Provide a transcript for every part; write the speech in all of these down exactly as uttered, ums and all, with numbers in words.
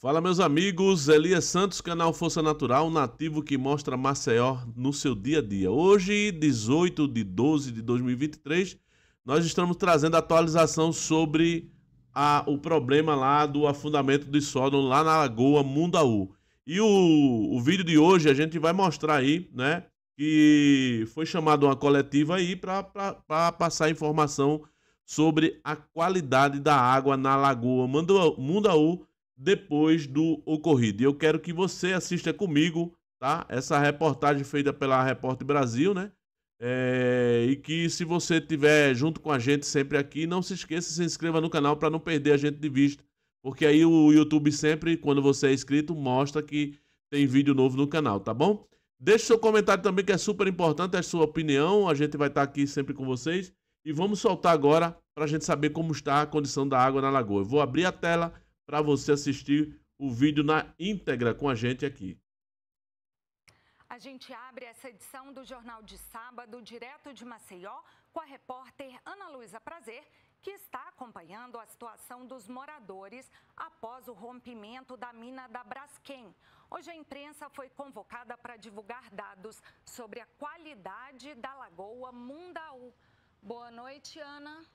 Fala, meus amigos, Elias Santos, canal Força Natural, nativo que mostra Maceió no seu dia a dia. Hoje, dezoito de doze de dois mil e vinte e três, nós estamos trazendo atualização sobre a, o problema lá do afundamento de sódio lá na Lagoa Mundaú. E o, o vídeo de hoje a gente vai mostrar aí, né, que foi chamado uma coletiva aí para passar informação sobre a qualidade da água na Lagoa Mundaú depois do ocorrido. E eu quero que você assista comigo, tá? Essa reportagem feita pela Repórter Brasil, né? É, e que se você estiver junto com a gente sempre aqui, não se esqueça, se inscreva no canal para não perder a gente de vista, porque aí o YouTube sempre, quando você é inscrito, mostra que tem vídeo novo no canal, tá bom? Deixe seu comentário também, que é super importante, a sua opinião, a gente vai estar aqui sempre com vocês. E vamos soltar agora para a gente saber como está a condição da água na lagoa. Eu vou abrir a tela para você assistir o vídeo na íntegra com a gente aqui. A gente abre essa edição do Jornal de Sábado, direto de Maceió, com a repórter Ana Luísa Prazer, que está acompanhando a situação dos moradores após o rompimento da mina da Braskem. Hoje a imprensa foi convocada para divulgar dados sobre a qualidade da Lagoa Mundaú. Boa noite, Ana.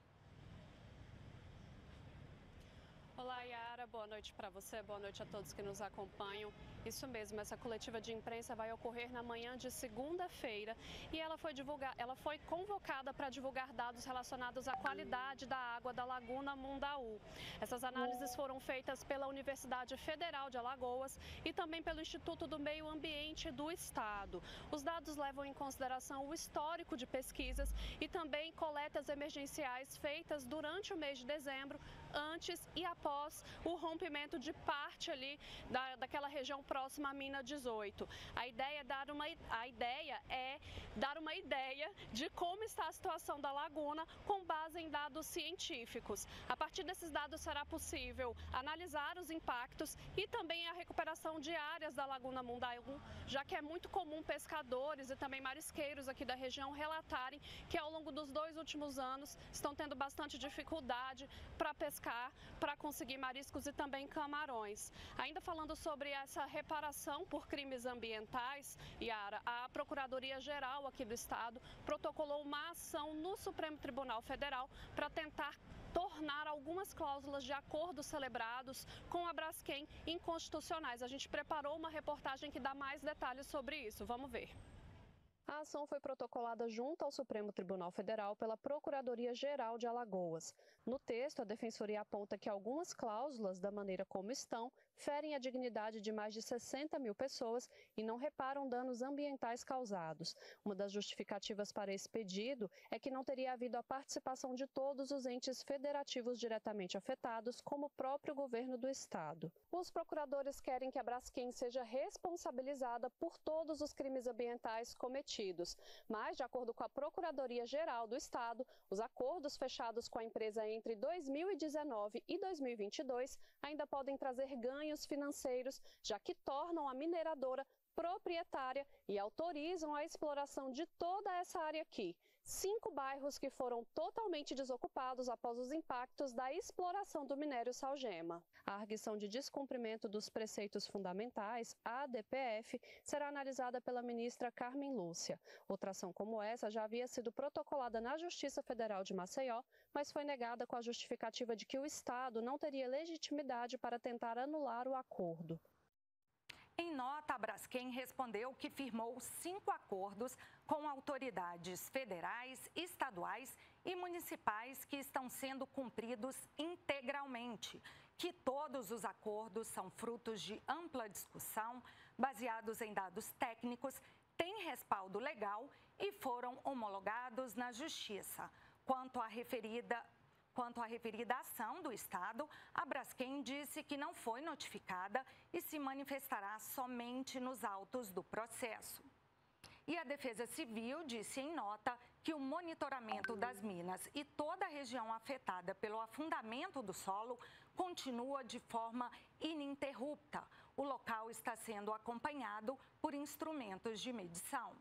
Olá, Yara. Boa noite para você, boa noite a todos que nos acompanham. Isso mesmo, essa coletiva de imprensa vai ocorrer na manhã de segunda-feira e ela foi, divulgar, ela foi convocada para divulgar dados relacionados à qualidade da água da Laguna Mundaú. Essas análises foram feitas pela Universidade Federal de Alagoas e também pelo Instituto do Meio Ambiente do Estado. Os dados levam em consideração o histórico de pesquisas e também coletas emergenciais feitas durante o mês de dezembro, antes e após o rompimento de parte ali da, daquela região próxima à mina dezoito. A ideia, é dar uma, a ideia é dar uma ideia de como está a situação da laguna com base em dados científicos. A partir desses dados será possível analisar os impactos e também a recuperação de áreas da Laguna Mundaú, já que é muito comum pescadores e também marisqueiros aqui da região relatarem que ao longo dos dois últimos anos estão tendo bastante dificuldade para pescar, para conseguir mariscos e também camarões. Ainda falando sobre essa reparação por crimes ambientais, Yara, a Procuradoria-Geral aqui do Estado protocolou uma ação no Supremo Tribunal Federal para tentar tornar algumas cláusulas de acordos celebrados com a Braskem inconstitucionais. A gente preparou uma reportagem que dá mais detalhes sobre isso. Vamos ver. A ação foi protocolada junto ao Supremo Tribunal Federal pela Procuradoria-Geral de Alagoas. No texto, a Defensoria aponta que algumas cláusulas, da maneira como estão, ferem a dignidade de mais de sessenta mil pessoas e não reparam danos ambientais causados. Uma das justificativas para esse pedido é que não teria havido a participação de todos os entes federativos diretamente afetados, como o próprio governo do Estado. Os procuradores querem que a Braskem seja responsabilizada por todos os crimes ambientais cometidos. Mas, de acordo com a Procuradoria-Geral do Estado, os acordos fechados com a empresa entre dois mil e dezenove e dois mil e vinte e dois ainda podem trazer ganhos financeiros, já que tornam a mineradora proprietária e autorizam a exploração de toda essa área aqui. Cinco bairros que foram totalmente desocupados após os impactos da exploração do minério salgema. A arguição de descumprimento dos preceitos fundamentais, a D P F, será analisada pela ministra Carmen Lúcia. Outra ação como essa já havia sido protocolada na Justiça Federal de Maceió, mas foi negada com a justificativa de que o Estado não teria legitimidade para tentar anular o acordo. Em nota, a Braskem respondeu que firmou cinco acordos com autoridades federais, estaduais e municipais que estão sendo cumpridos integralmente, que todos os acordos são frutos de ampla discussão, baseados em dados técnicos, têm respaldo legal e foram homologados na Justiça. Quanto à referida Quanto à referida ação do Estado, a Braskem disse que não foi notificada e se manifestará somente nos autos do processo. E a Defesa Civil disse em nota que o monitoramento das minas e toda a região afetada pelo afundamento do solo continua de forma ininterrupta. O local está sendo acompanhado por instrumentos de medição.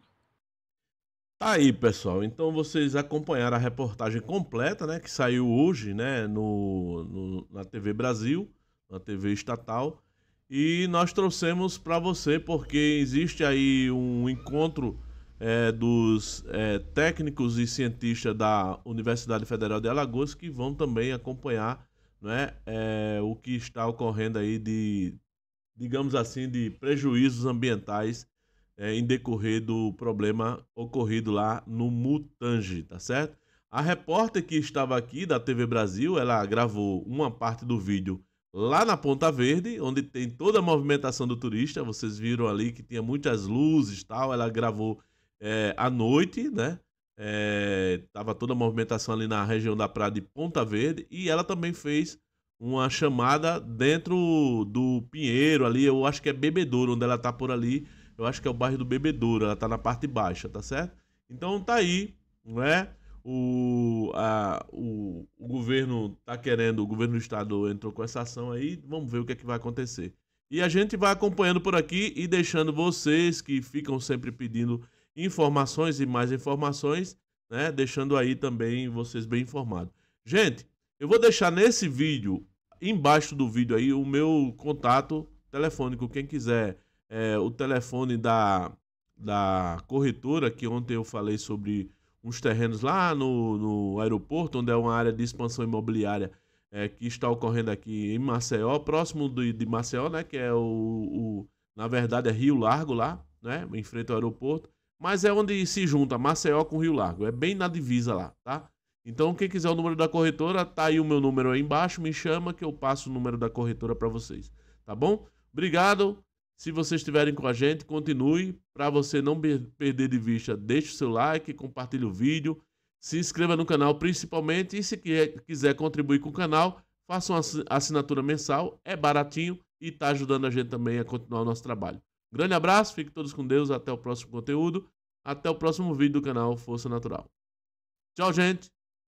Tá aí, pessoal. Então vocês acompanharam a reportagem completa, né, que saiu hoje, né, no, no, na T V Brasil, na T V estatal. E nós trouxemos para você porque existe aí um encontro é, dos é, técnicos e cientistas da Universidade Federal de Alagoas que vão também acompanhar, né, é, o que está ocorrendo aí de, digamos assim, de prejuízos ambientais é, em decorrer do problema ocorrido lá no Mutange, tá certo? A repórter que estava aqui da T V Brasil, ela gravou uma parte do vídeo lá na Ponta Verde, onde tem toda a movimentação do turista. Vocês viram ali que tinha muitas luzes e tal. Ela gravou é, à noite, né? É, tava toda a movimentação ali na região da praia de Ponta Verde. E ela também fez uma chamada dentro do Pinheiro ali. Eu acho que é Bebedouro, onde ela tá por ali. Eu acho que é o bairro do Bebedouro. Ela tá na parte baixa, tá certo? Então tá aí, não é? O, a, o, o governo está querendo, o governo do estado entrou com essa ação aí, vamos ver o que é que vai acontecer. E a gente vai acompanhando por aqui e deixando vocês que ficam sempre pedindo informações e mais informações, né? Deixando aí também vocês bem informados. Gente, eu vou deixar nesse vídeo, embaixo do vídeo aí, o meu contato telefônico. Quem quiser é, o telefone da, da corretora, que ontem eu falei sobre uns terrenos lá no, no aeroporto, onde é uma área de expansão imobiliária é, que está ocorrendo aqui em Maceió, próximo do, de Maceió, né, que é o, o, na verdade é Rio Largo lá, né, em frente ao aeroporto, mas é onde se junta Maceió com Rio Largo, é bem na divisa lá, tá? Então quem quiser o número da corretora, tá aí o meu número aí embaixo, me chama que eu passo o número da corretora para vocês, tá bom? Obrigado. Se vocês estiverem com a gente, continue. Para você não perder de vista, deixe o seu like, compartilhe o vídeo, se inscreva no canal principalmente e se quiser contribuir com o canal, faça uma assinatura mensal, é baratinho e está ajudando a gente também a continuar o nosso trabalho. Um grande abraço, fiquem todos com Deus, até o próximo conteúdo, até o próximo vídeo do canal Força Natural. Tchau, gente!